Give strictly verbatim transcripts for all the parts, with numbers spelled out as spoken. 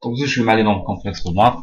دونك نمشيو مع لي نومبر كومبلكس في الماط.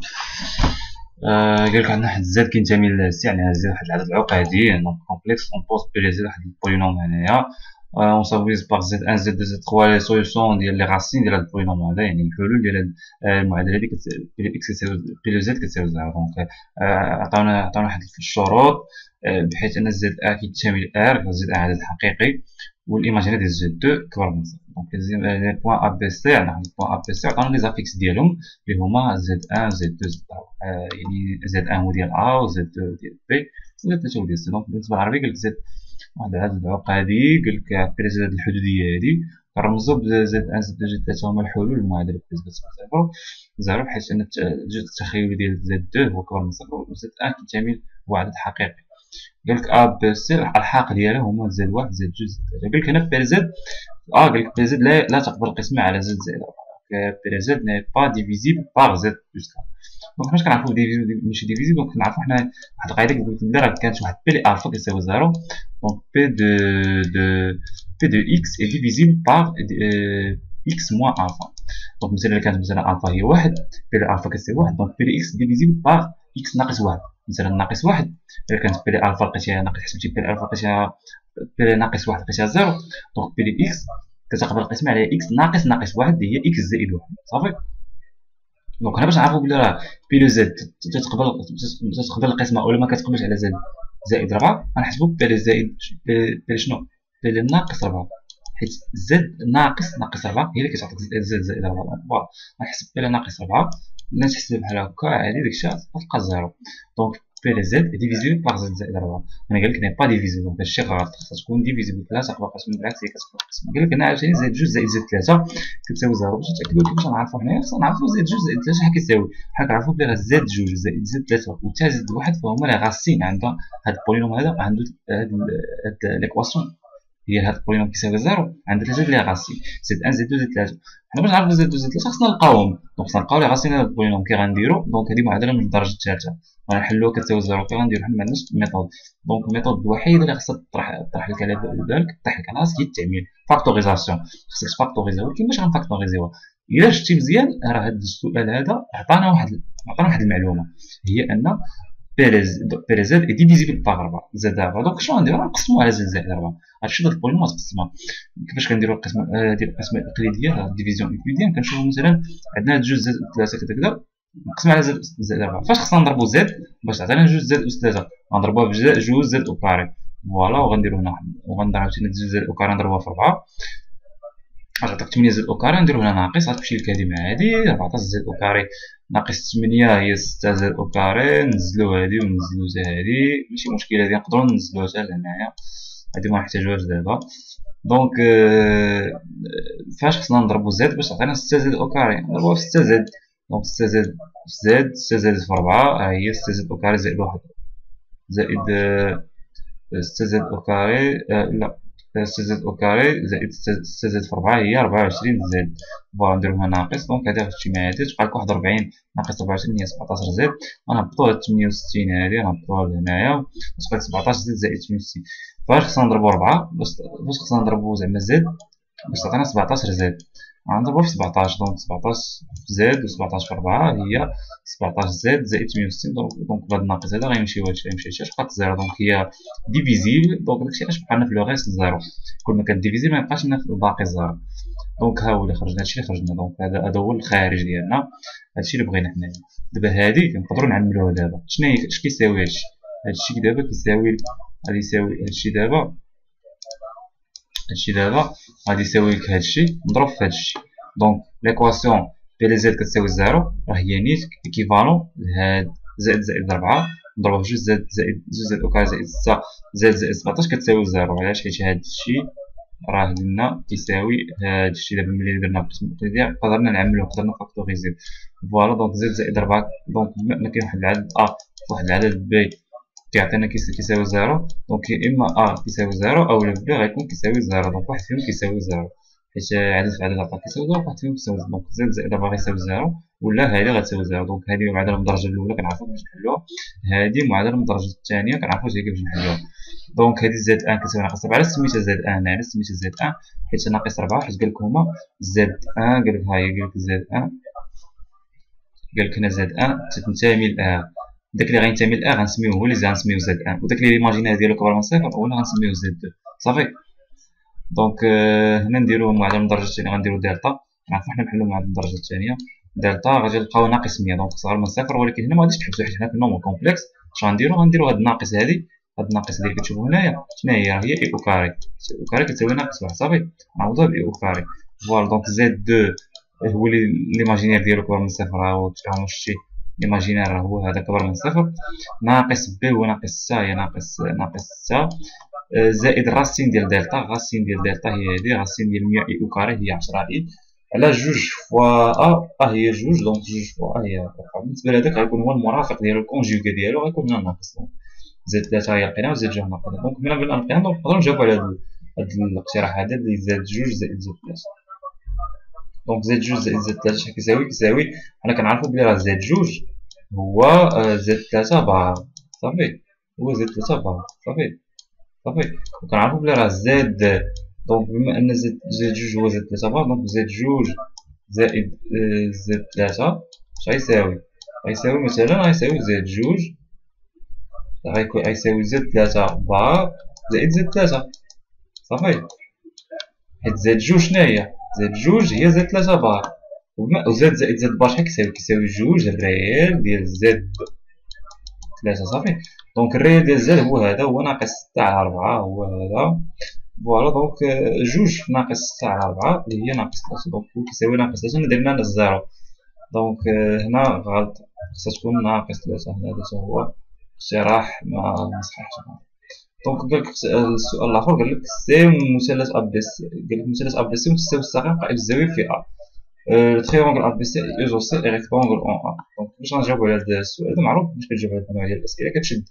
قالك عندنا واحد زد كينتمي لسي، يعني زد واحد العدد العقدي نومبر كومبلكس، اون بوز بي لي زد واحد البولينوم هنايا، اون سافويز باغ زد ان زد دو زد ثلاثة لي سوليوشن ديال لي راسين ديال هاد البولينوم هذا، يعني الحلول ديال هاد المعادله هادي بي لو اكس كتساوي بي لو زد كتساوي زيرو. دونك عطاونا عطاونا واحد الشروط بحيث ان زد ا كيتشامل ار، زد ا عدد حقيقي والايماجيني ديال زد اثنين كبر من صفر. دونك لي بوين ا بي سي، عندنا واحد البوين ا بي سي عطاونا لي زافيكس ديالهم اللي هما زد واحد زد اثنين زد ثلاثة، يعني زد واحد هو ديال ا وزد اثنين ديال بي وزد ثلاثة هو ديال سي. دونك بالنسبه للعربي قالك زد واحد العدد عقدي، قالك بي زد الحدوديه هادي كنرمزو بزد واحد زد اثنين زد ثلاثة هما الحلول المعادله بالنسبه لصفر زيرو، بحيث ان الجزء التخيلي ديال زد اثنين هو كبر من صفر وزد واحد كينتمي لواحد عدد حقيقي. قالك ا بي سي الحاق ديالها هما زد واحد زد جوج زد ثلاثة. قالك هنا بي زد اه قالك بي زد لا, لا تقبل القسمه على زد زائد أربعة، بي زد ني با ديفيزيبل باغ زد جوج ثلاثة. دونك فاش كنعرفو ديفيزيبل ماشي ديفيزيبل، دونك كنعرفو حنا واحد القاعده كتقول لك راه كانت واحد بي لي الفا كيساوي زيرو، دونك بي دو دو بي دو اكس اي ديفيزيبل باغ اكس موان الفا. دونك مثلا الا كانت مثلا الفا هي واحد، بي لي الفا كتساوي واحد، دونك بي لي اكس ديفيزيبل باغ اكس ناقص واحد. مثلا ناقص واحد الا كانت بي لي الفا لقيتيها ناقص، حسبتي بي لي الفا لقيتيها بي لي ناقص واحد لقيتيها زيرو، دونك بي لي اكس كتقبل القسمه على اكس ناقص ناقص واحد اللي هي اكس زائد واحد صافي. دونك هنا باش نعرفو بلي راه بي لو زد تتقبل تتقبل القسمه ولا ما كتقبلش على زد زائد أربعة، غنحسبو بي لي زائد بي شنو بي لي ناقص أربعة، حيت زد ناقص ناقص أربعة هي اللي كتعطيك زد زائد أربعة. فوالا غنحسب بي لي ناقص أربعة، لا تحسب بحال هكا عادي داكشي غتلقى زيرو. دونك بي لي زد ديفيزيبل باغ زد زائد أربعة، انا قالك ني با ديفيزيبل، دونك هادشي غلط، خاصها تكون ديفيزيبل لا تقبل القسم، بالعكس هي كتقبل القسم. قالك هنا عاوتاني زائد جوج زائد زد ثلاثة كتساوي زيرو. باش نتاكدو كيفاش نعرفو حنايا خصنا نعرفو زائد جوج زائد ثلاثة شحال كيساوي. حنا كنعرفو بلي راه زائد جوج زائد زد ثلاثة و حتى زد واحد فهما لي غاسين عند هاد البولينوم هذا، عندو هاد هاد ليكواسيون هي هاد البولينوم كيساوي زيرو عند ثلاثة ديال لي غاسين زد واحد زد اثنين زد ثلاثة. حنا باش نعرفو زد اثنين زد ثلاثة خصنا نلقاوهم، دونك خصنا نلقاو لي غاسين هاد البولينوم. كي غنديرو دونك هادي معادله من الدرجه الثالثه غنحلوها كتساوي زيرو. كي غنديرو حنا معندناش ميثود، دونك الميثود الوحيده اللي خصها تطرح تطرح لك على بالك تطرح لك على راسك هي التعميل فاكتوريزاسيون. خصك تفاكتوريزيو، ولكن باش غنفاكتوريزيوها الا شفتي مزيان راه هاد السؤال هذا عطانا واحد عطانا واحد المعلومه هي ان بي زد اي ديفيزيبل باغ أربعة زائد أربعة. دونك شنو غنديرو غنقسمو على زد زائد أربعة. هادشي ديال البولينوم غتقسمها. كيفاش كنديرو القسمه ديال القسمه الاقليديه الديفيزيون الاقليديه؟ كنشوفو مثلا عندنا جوج زائد ثلاثة كذا كذا نقسم على زد زائد أربعة. فاش خصنا نضربو زد باش تعطينا جوج زائد أس ثلاثة؟ غنضربوها في جوج زائد او كاري فوالا، وغنديرو هنا وغنضرب عاوتاني جوج زائد او كاري نضربوها في أربعة غتعطيك ثمانية زائد او كاري، نديرو هنا ناقص غتمشي لك هادي مع هادي أربعطاش زائد او كاري ناقص ثمانية هي ستة زائد او كاري، نزلو هادي ونزلو حتى هادي ماشي مشكل، هادي نقدرو ننزلوها حتى لهنايا هادي منحتاجوهاش دابا. دونك فاش خصنا نضربو زد باش تعطينا ستة زائد او كاري؟ نضربوها في ستة زد، دونك ستة زائد في زد ستة زائد في أربعة ها هي ستة زائد او كاري زائد واحد زائد ستة زائد او كاري لا ستة زائد او كاري زائد ستة زائد في أربعة هي أربعة وعشرين زد. فوالا نديرو هنا ناقص، دونك هادي غتمشي مع هادي تبقى لك واحد وربعين ناقص أربعة وعشرين هي سبعطاش زد. غنهبطو هاد ثمانية وستين هادي غنهبطوها لهنايا تبقى لك سبعطاش زد زائد ثمانية وستين. فاش خصنا نضربو أربعة باش باش خصنا نضربو زعما زد باش تعطينا سبعطاش زد غنضربوها في سبعطاش، دونك سبعطاش زد و سبعطاش في أربعة هي سبعطاش زد زائد ثمانية وستين. دونك بهاد الناقص هذا غيمشي وهادشي غيمشي هادشي بقات زيرو. دونك هي ديفيزيبل، دونك داكشي علاش بقى لنا في لو ريست زيرو، كل ما كانت ديفيزيبل ما يبقاش لنا في الباقي زيرو. دونك ها هو اللي خرجنا، هادشي اللي خرجنا. دونك هذا هذا هو الخارج ديالنا، هادشي اللي بغينا حنايا. دابا هادي كنقدروا نعملوها دابا. شنو هي اش كيساوي هادشي؟ هادشي دابا كيساوي غادي يساوي هادشي دابا هادشي دابا غادي يساوي لك هادشي مضروب في هادشي. دونك ليكواسيون بي لي زد كتساوي زيرو راه هي نيت ايكيفالون لهاد زائد زائد أربعة نضربها في جوج زائد زائد جوج زائد او كاري زائد ستة زائد زائد سبعطاش كتساوي زيرو. علاش؟ حيت هادشي راه قلنا كيساوي هادشي. دابا ملي درنا القسم الاقليدي قدرنا نعملو قدرنا فاكتوريزيو فوالا. دونك زد زائد أربعة، دونك بما كاين واحد العدد ا فواحد العدد بي كيعطينا كيساوي زيرو، دونك اما ا كيساوي زيرو اولا بي غيكون كيساوي زيرو. دونك واحد فيهم كيساوي زيرو حيت عدد في عدد عطا كيساوي زيرو، واحد فيهم كيساوي زيرو. دونك زد زائد أربعة غيساوي زيرو ولا هادي غتساوي زيرو. دونك هادي معادله من الدرجه الاولى كنعرفو كيفاش نحلوها، هادي معادله من الدرجه الثانيه كنعرفو كيفاش نحلوها. دونك هادي زد واحد كتساوي ناقص أربعة. علاش سميتها زد واحد؟ علاش سميتها زد واحد؟ حيت ناقص أربعة حيت قالك هما زد واحد قالك ها هي قالك زد واحد قال لك هنا زد ان تنتمي ل ار، داك اللي غينتمي ل ار غنسميوه هو اللي غنسميوه زد ان، وداك اللي ليماجينير ديالو كبر من صفر هو اللي غنسميوه زد دو. صافي. دونك هنا نديرو معادلة الدرجة الثانية، غنديرو دلتا، نعرفو حنا نحلو معادلة الدرجة الثانية، دلتا غادي نلقاو ناقص مية، دونك صغر من صفر، ولكن هنا مغاديش تحبسو حيت حنا في النومبر كومبلكس. اش غنديرو؟ غنديرو هاد الناقص هادي، هاد الناقص اللي كتشوفو هنايا شناهي؟ راه هي اي او كاري، اي او كاري كتساوي ناقص واحد. صافي، نعوضوها ب اي او كاري. فوالا دونك زد دو هو اللي ليماجينير ديالو كبر من صفر، ها هو كتعاونو شتي ليماجينير هو هذا كبر من صفر، ناقص بي هو ناقص ستة، هي ناقص ناقص ستة، زائد راسين ديال دلتا، راسين ديال دلتا هي هادي، راسين ديال مية اي او كاري هي عشرة اي على جوج فوا ا، ا هي جوج، دونك جوج فوا ا هي. بالنسبه لهداك غيكون هو المرافق ديالو، الكونجوغي ديالو غيكون هنا ناقص، زد ثلاثة هي لقيناها وزد جوج ناقص، دونك ملي بغينا نلقيها دونك نقدرو نجاوبو على هاد الاقتراح هذا اللي زاد جوج زائد زد ثلاثة. دونك زد جوج زائد زد ثلاثة شحال كيساوي؟ كيساوي حنا كنعرفو بلي راه زد جوج هو زد ثلاثة بار. صافي، هو زد ثلاثة بار. صافي صافي، وكنعرفو بلي راه زد، دونك بما ان زد زد جوج هو زد ثلاثة بار، دونك زد جوج زائد زد ثلاثة اش غيساوي؟ غيساوي مثلا غيساوي زد جوج غيساوي زد ثلاثة بار زائد زد ثلاثة. صافي، حيت زد جوج شناهي؟ زد جوج هي زد ثلاثة بار، وزد زائد زد بار شحال كيساوي؟ كيساوي جوج الريال ديال زد ثلاثة. صافي، دونك الريال ديال زد هو هذا، هو ناقص ستة على أربعة، هو هذا. فوالا دونك جوج ناقص ستة على أربعة اللي هي ناقص ثلاثة، دونك هو كيساوي ناقص ثلاثة، درنا الزيرو، دونك هنا غلط، خصها تكون ناقص ثلاثة. هذا هو اقتراح ما مصححش. دونك قالك السؤال الآخر قالك سي مثلث أ بي سي، قالك مثلث أ بي سي مستوي الساقين قائم الزاوية في أ، لو تريونغل أ بي سي إيزوسي إي ريكتونغل أون أ. دونك باش غنجاوبو على هذا السؤال هذا، معروف باش كتجاوب على هاد النوع ديال الأسئلة كتشد.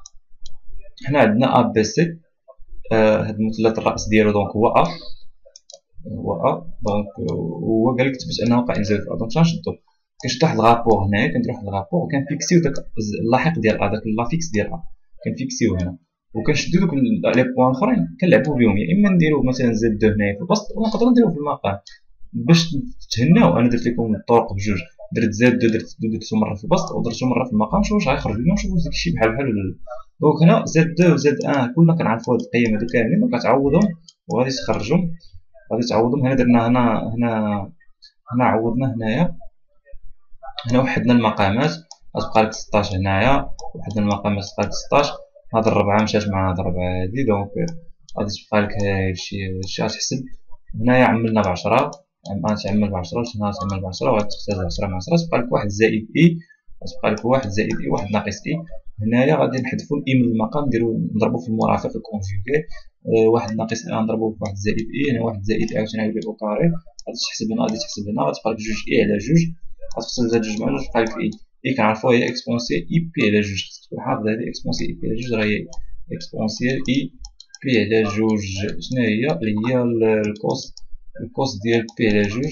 حنا عندنا أ بي سي، هاد المثلث الرأس ديالو دونك هو أ، هو أ، دونك هو قالك تثبت أنه قائم الزاوية في أ. دونك شنشدو؟ كنشدو واحد الغابور هنايا، كنديرو واحد الغابور وكنفيكسيو داك اللاحق ديال أ، داك لافيكس ديال أ كنفيكسيو هنا، وكنشدو دوك لي بوان اخرين كنلعبو بهم، يا اما نديرو مثلا زد دو هنايا في البسط، ولا نقدرو نديرو في المقام باش تهناو. انا درت لكم الطرق بجوج، درت زد دو درت درتو مره في البسط ودرتو مره في المقام، شوف واش غيخرج لنا، نشوفو داكشي بحال بحال ولا لا. دونك هنا زد دو وزد ان كلنا كنعرفو هاد القيم هادو كاملين، دونك غتعوضهم وغادي تخرجهم، غادي تعوضهم. هنا درنا هنا هنا هنا عوضنا هنايا، هنا وحدنا المقامات غتبقى لك ستطاش، هنايا وحدنا المقامات تبقى لك ستطاش، هاد الربعة مشات مع هاد الربعة هادي، دونك غادي تبقى لك هادشي هادشي غتحسب. هنايا عملنا بعشرة، غتعمل بعشرة، هنا تعمل بعشرة، وغادي تختار عشرة مع عشرة، تبقى لك واحد زائد إي، غتبقى لك واحد زائد إي، واحد ناقص إي. هنايا غادي نحذفو الإي من المقام، نديرو نضربو في المرافق الكونجوغي، واحد ناقص إي نضربو في واحد زائد إي، هنا واحد زائد إي عاوتاني بي أو كاري، غادي تحسب هنا غادي تحسب هنا، غتبقى لك جوج إي على جوج، غتفصل زاد جوج مع جوج تبقى لك إي. إي كنعرفوها هي إكسبونسيال إي بي على جوج، خصك تكون حافظ هادي إكسبونسيال إي بي على جوج، راه هي إكسبونسيال إي بي على جوج. شنو هي؟ اللي هي الكوس، الكوس ديال بي على جوج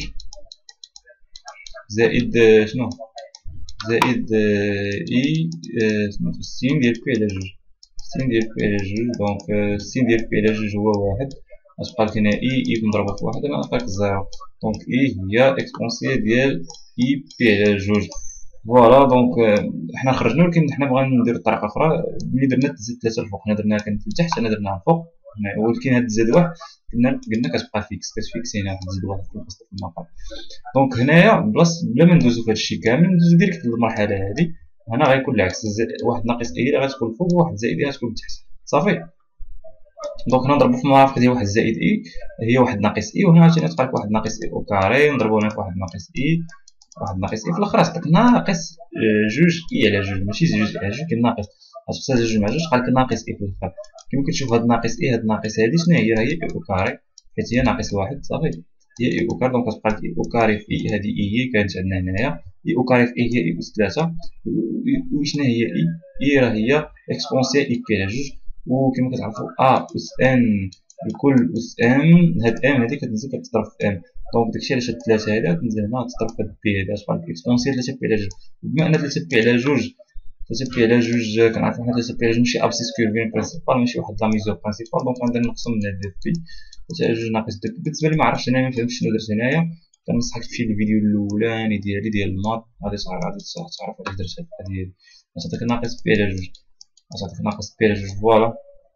زائد شنو؟ زائد إي سميتو السين ديال بي على جوج، السين ديال بي على جوج، دونك السين ديال بي على جوج هو واحد، غتبقى لك هنا إي، إي كنضربو في واحد هنا غتبقى لك زيرو، دونك إي هي إكسبونسيال ديال إي بي على جوج. فوالا دونك حنا خرجنا، ولكن حنا بغينا نديرو طريقة أخرى. ملي درنا زد ثلاثة الفوق حنا درناها كانت لتحت، هنا درناها الفوق، ولكن هاد زد واحد قلنا قلنا كتبقى فيكس، كتفيكسي هنا واحد زد واحد في البسط في المقام. دونك هنايا بلاص بلا ما ندوزو في هادشي كامل، ندوزو ديريكت للمرحلة هادي. هنا غيكون العكس، واحد ناقص إي اللي غتكون فوق وواحد زائد إي غتكون تحت. صافي، دونك هنا نضربو في المرافق ديال واحد زائد إي هي واحد ناقص إي، وهنا عاوتاني تبقى لك واحد ناقص إي أو كاري، نضربو هنا في واحد ناقص إي، واحد ناقص إي في الآخر عطاك ناقص جوج إي على جوج، ماشي جوج على جوج، كاين ناقص، غتقسم جوج مع جوج تبقى لك ناقص إي في الآخر. كيما كتشوف هاد ناقص إي، هاد ناقص هادي شنو هي؟ راه هي إي أو كاري، حيت هي ناقص واحد. صافي، هي إي أو كاري، دونك غتبقى لك إي أو كاري في إي، هادي إي هي كانت عندنا هنايا، إي أو كاري في إي هي إي أس ثلاثة، وشنو هي إي؟ إي راه هي إكسبونسيال إي بي على جوج، وكما كتعرفو أ أس إن لكل أس إم، هاد إم هادي كتنزل كتضرب في إم، دونك داكشي علاش هاد ثلاثة هادا كتنزل هنا تضرب في هاد بي هادا، غتبقى لك إكسبونسيال ثلاثة بي على جوج. وبما أن ثلاثة بي على جوج، ثلاثة بي على جوج كنعرفو حنا ثلاثة بي على جوج ماشي أبسيس كيرفين برينسيبال، ماشي واحد لا ميزور برينسيبال، دونك غندير نقسم من هاد بي ثلاثة على جوج ناقص دو بي. بالنسبة لي معرفتش أنا مفهمتش شنو درت هنايا، كنصحك تمشي للفيديو الاولاني ديالي ديال الماط، غادي تعرف غادي تعرف علاش درت هاد القضيه هادي. غتعطيك ناقص بي على جوج، غتعطيك ناقص بي على جوج، فوالا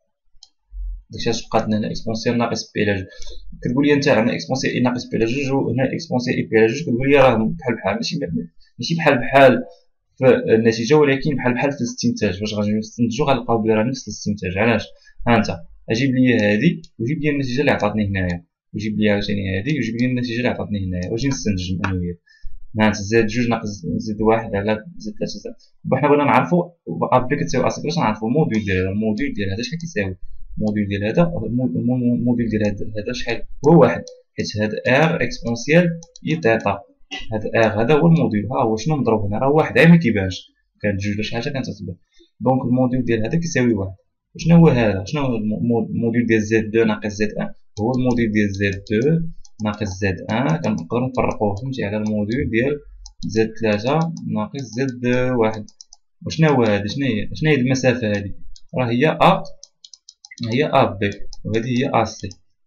داكشي اش بقات لنا هنا اكسبونسيال ناقص بي على جوج. كتقول لي انت عندنا اكسبونسيال اي ناقص بي على جوج وهنا اكسبونسيال اي بي على جوج، كتقول لي راه بحال بحال، ماشي ماشي بحال بحال في النتيجه ولكن بحال بحال في الاستنتاج. فاش غنجيو نستنتجو غنلقاو بلي راه نفس الاستنتاج. علاش؟ ها انت اجيب لي هادي وجيب لي النتيجه اللي عطاتني هنايا، وجيب لي عاوتاني هادي وجيب لي النتيجه اللي عطاتني هنايا، واجي نستنتج انا وياك. ها انت زائد جوج ناقص زائد واحد على زائد ثلاثة زائد، وحنا بغينا نعرفو ا بي كتساوي اصل باش نعرفو الموديل ديال هذا، الموديل ديال هذا شحال كيساوي، الموديل ديال هذا الموديل ديال هذا هذا شحال هو واحد، حيت هاد ار اكسبونسيال اي تيتا، هاد ار هذا هو الموديل. ها هو شنو مضروب هنا، راه واحد عا ما كيبانش، كانت جوج شحال حاجه كنتتبع. دونك الموديل ديال هذا كيساوي واحد. شنو هو هذا؟ شنو هو الموديل ديال زد اثنين ناقص زد واحد؟ هو الموديل ديال زد اثنين ناقص زد واحد، كنقدروا نفرقوه فهمتي على الموديل ديال زد ثلاثة ناقص زد واحد. وشنو هو هذا؟ شنو هي شنو هي المسافه هذه؟ راه هي ا، هي ا بي، وهذه هي ا سي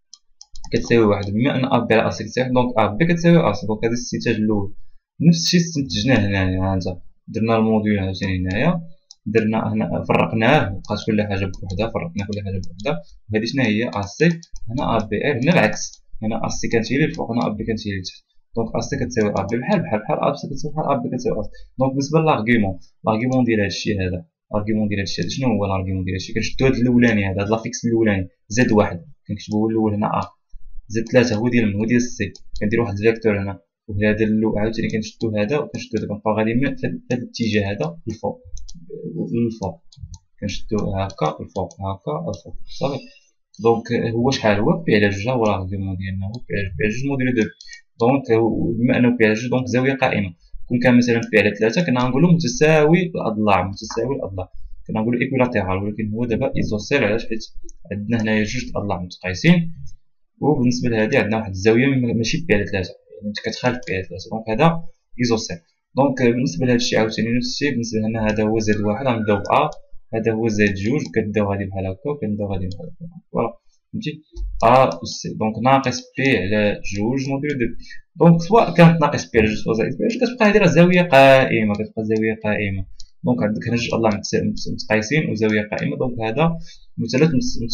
كتساوي واحد. بما ان ا بي على ا سي كتساوي واحد، دونك ا بي كتساوي ا سي. دونك هذا الاستنتاج الاول. نفس الشيء استنتجناه هنايا. ها انت درنا الموديل عاوتاني هنايا، درنا هنا فرقناه، بقات كل حاجه بوحدها، فرقنا كل حاجه بوحدها. وهذه شنو هي؟ ا سي. هنا ا بي، هنا العكس، هنا ا سي كانت هي اللي الفوق، هنا ا بي كانت هي اللي تحت. دونك ا سي كتساوي ا بي بحال بحال بحال ا سي كتساوي بحال ا بي كتساوي ا سي. دونك بالنسبه للارغيومون، الارغيومون ديال هادشي هذا، الارغيومون ديال هادشي هذا شنو هو الارغيومون ديال هادشي؟ كنشدو هاد الاولاني هذا، هاد لافيكس الاولاني زد واحد كنكتبو هو الاول هنا ا، زد ثلاثة هو ديال من هو ديال السي، كندير واحد الفيكتور هنا، وهذا عاوتاني كنشدو هذا وكنشدو هذا، كنبقاو غاديين في هذا الاتجاه هذا للفوق للفوق، كنشدو هكا الفوق هكا الفوق صافي. دونك هو شحال هو بي على جوج، هو الارغيومون ديالنا هو بي على جوج موديلو دو بي. دونك بما انه بي على جوج دونك زاويه قائمه. كون كان مثلا بي على ثلاثة كنا غنقولو متساوي الاضلاع، متساوي الاضلاع كنا نقولو ايكولاتيرال، ولكن هو دابا ايزوسيل. علاش؟ حيت عندنا هنايا جوج اضلاع متقايسين، وبالنسبه لهذه عندنا واحد الزاويه ماشي بي على ثلاثة، يعني كتخالف بي على ثلاثة، دونك هذا ايزوسيل. دونك بالنسبه لهذا الشيء عاوتاني نفس الشيء. بالنسبه لنا هذا هو زد واحد غنبداو ب ا، هذا هو زد جوج كنبداو غادي بحال هكا وكنبداو غادي بحال هكا، فوالا فهمتي. ا و سي، دونك ناقص بي على جوج موديلو دو بي. دونك سواء كانت ناقص بي على جوج سواء زائد بي على جوج كتبقى هذه راه زاويه قائمه، كتبقى زاويه قائمه. دونك عندك هنا جوج اضلاع متقايسين وزاويه قائمه. دونك هذا مثلث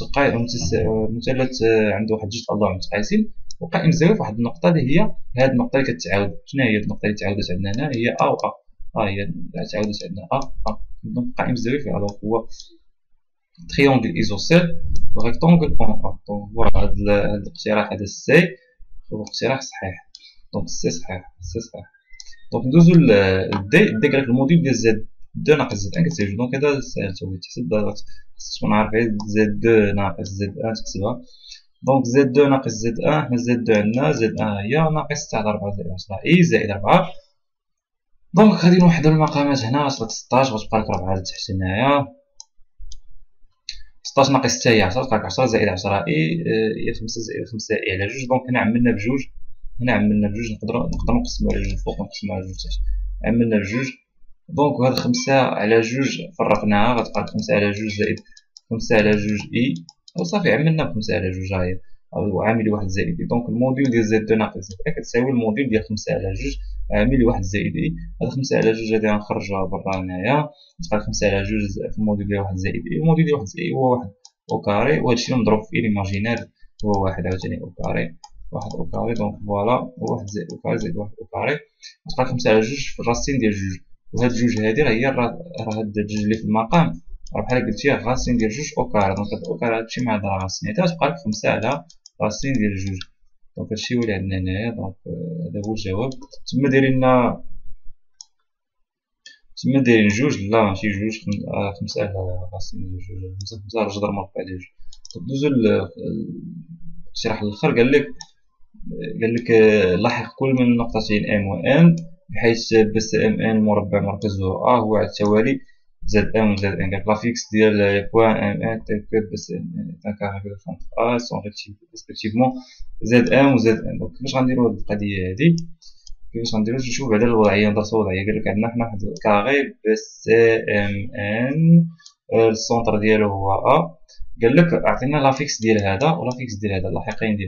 مثلث عنده واحد جوج اضلاع متقايسين وقائم الزاويه في واحد النقطه اللي هي هذه النقطه اللي كتعاود. شنو هي النقطه اللي تعاودت عندنا هنا؟ هي ا و ا، ها هي تعاودت عندنا ا ا. دونك قائم الزاويه فيها. دونك هو تريونغل ايزوسيل ريكتونغل اون ا. دونك فوالا هذا الاقتراح هذا السي هو اقتراح صحيح. دونك السي صحيح، السي صحيح. دونك ندوزو للدي. الدي قالك الموديل ديال زد اثنين ناقص زد واحد كتساوي. دونك هذا ساهل تا هو تحسب، خصك تكون عارف زد اثنين ناقص زد واحد تحسبها. دونك زد اثنين ناقص زد واحد، حنا زد اثنين عندنا زد واحد هي ناقص ستة على أربعة زائد عشرة اي زائد أربعة. دونك غادي نوحدو المقامات هنا، غتبقى ستاش غتبقى لك أربعة لتحت هنايا. ستاش ناقص ستة هي عشرة، تبقى لك عشرة زائد عشرة اي هي خمسة زائد خمسة اي على جوج. دونك هنا عملنا بجوج، هنا عملنا بجوج، نقدرو نقدرو نقسمو على جوج الفوق ونقسمو على جوج تحت، عملنا بجوج. دونك هاد خمسة على جوج فرقناها غتبقى خمسة على جوج زائد خمسة على جوج اي، وصافي عملنا بخمسة على جوج هاهي، وعامل واحد زائد اي. دونك الموديل ديال زد اثنين ناقص زد واحد كتساوي الموديل ديال خمسة على جوج عامل واحد زائد اي. هاد خمسة على جوج هادي غنخرجوها برا هنايا، تبقى خمسة على جوج في الموديل ديال واحد زائد اي. الموديل ديال واحد زائد اي هو واحد او كاري، وهادشي مضروب في ليماجينير هو واحد عاوتاني او كاري، واحد او كاري. دونك فوالا واحد زائد او كاري زائد واحد او كاري، تبقى خمسة على جوج في الراسين ديال جوج. وهاد جوج هادي راه هي راه هاد جوج اللي في المقام راه بحال قلتي غاسين ديال جوج او كاري. دونك هاد او كاري هادشي مع هاد راسين هادي غتبقى لك خمسة على راسين ديال جوج. دونك هادشي هو اللي عندنا هنايا. دونك هذا هو الجواب. تما دايرين لنا تما دايرين جوج، لا ماشي جوج، خمسة على راسين ديال جوج، خمسة خمسة على جذر مربع ديال جوج. دونك دوزو للشرح الاخر. قال لك قال لك لاحق كل من النقطتين ام و ان بحيث بس ام ان المربع مركزه ا هو على التوالي زد ام و زد ان. قالك لافيكس ديال بوان ام ان تل كو بس ان كاري كونتر ا سون ريسبكتيفمون زد ام و زد ان. دونك كيفاش غنديرو هاد القضيه هادي؟ كيفاش غنديرو؟ نشوفو بعدا الوضعيه، ندرسو الوضعيه. قالك عندنا حنا واحد الكاري بس ام ان السونتر ديالو هو ا. قال لك اعطينا لافيكس ديال هذا ولافيكس ديال هذا، اللاحقين ديال هذا.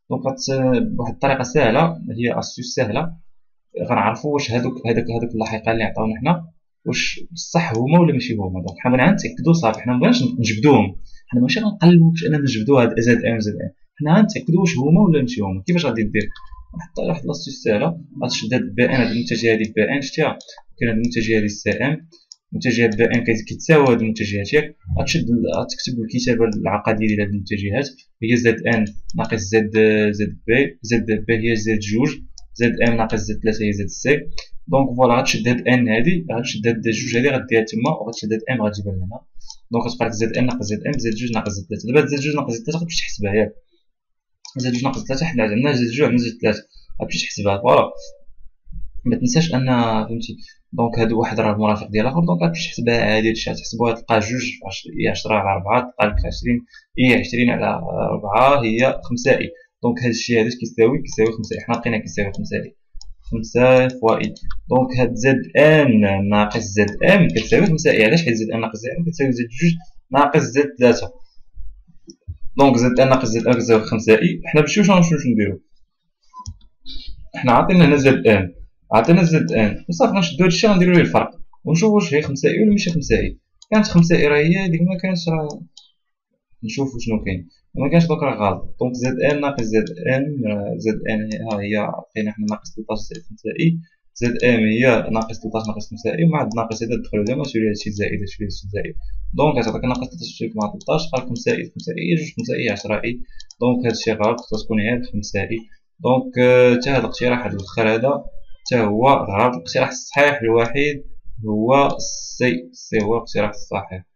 دونك بواحد الطريقه سهله، هي استيوس سهله، غنعرفوا واش هادوك هادوك هادوك اللاحقين اللي عطاونا حنا واش بصح هما ولا ماشي هما. دونك حنا بغينا نتاكدوا صافي، حنا مبغيناش نجبدوهم، حنا ماشي غنقلبوا باش اننا نجبدوا هاد زد ام زد ام، حنا غنتاكدوا واش هما ولا ماشي هما. كيفاش غادي دير؟ واحد واحد لاستيوس سهله، غتشد هاد بي ان، هاد المنتجه هادي بي ان شتيها، كاين هاد المنتجه هادي سي ام، منتجات بي ان كيتساوى هاد المنتجات ياك، غتشد غتكتب الكتابه العقديه ديال هاد المنتجات هي زد ان ناقص زد زد بي، زد بي هي زد جوج، زد ام ناقص زد ثلاثة هي زد سي. دونك فوالا غتشد هاد ان هادي، غتشد هاد جوج هادي غديها تما، وغتشد هاد ام غتجيبها لهنا. دونك غتبقى لك زد ان ناقص زد ام زد جوج ناقص زد ثلاثة. دابا زد جوج ناقص زد ثلاثة غتمشي تحسبها ياك، زد جوج ناقص ثلاثة حنا عندنا زد جوج عندنا زد ثلاثة، غتمشي تحسبها فوالا. ما تنساش ان فهمتي، دونك هادو واحد راه مرافق ديال الاخر، دونك غتمشي تحسبها عادي، هادشي غتحسبوها تلقى جوج هي عشرة على أربعة، تلقى لك عشرين هي عشرين على أربعة هي خمسة اي. دونك هادشي هذا كيساوي كيساوي خمسة اي، حنا لقينا كيساوي خمسة اي، خمسة فوا اي. دونك هاد زد ان ناقص زد ام كتساوي خمسة اي. علاش؟ حيت زد ان ناقص زد ام كتساوي زد جوج ناقص زد ثلاثة. دونك زد ان ناقص زد ام كتساوي خمسة اي. حنا باش واش غنمشيو نديرو؟ حنا عاطينا هنا زد ان، عطينا زد ان وصافي، غنشدو هادشي غنديرو ليه الفرق ونشوف واش هي خمسة اي ولا ماشي خمسة اي. كانت خمسة اي راه هي هاديك، ما كانش راه نشوفو شنو كاين، ما كانش دوك راه غلط. دونك زد ان ناقص زد ان، زد ان ها هي عطينا حنا ناقص ثلاثطاش زائد خمسة اي، زد ام هي ناقص ثلاثطاش ناقص خمسة اي، ومع هاد الناقص هذا دخلو لها مسؤولية هادشي زائد هادشي هادشي زائد. دونك غتعطيك ناقص ثلاثطاش مع ثلاثطاش قال خمسة اي خمسة اي جوج خمسة اي عشرة اي. دونك هادشي غلط، خصها تكون غير خمسة اي. دونك حتى هاد الاقتراح هاد الاخر هذا حتى هو غلط. الاقتراح الصحيح الوحيد هو سي، سي هو الاقتراح الصحيح.